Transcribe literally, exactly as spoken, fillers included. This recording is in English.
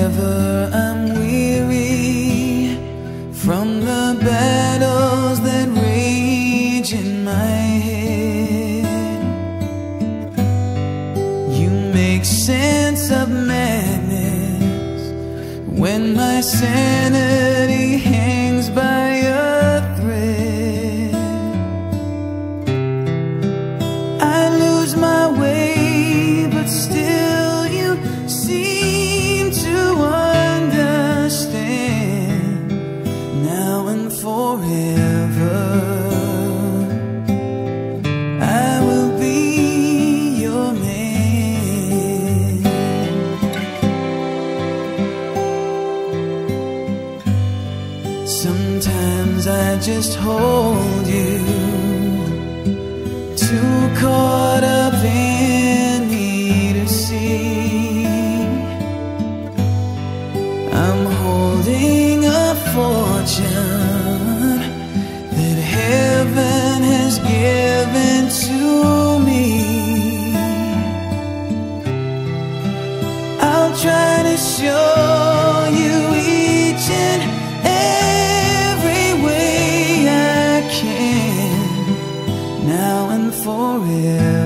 whenever I'm weary from the battles that rage in my head, you make sense of madness when my sanity hangs by a thread. I lose my way, but still you seem to understand. Now and forever I will be your man. Sometimes I just hold you, too caught up in me to see I'm holding a fortune that heaven has given to me. I'll try to show you each and every way I can, now and forever.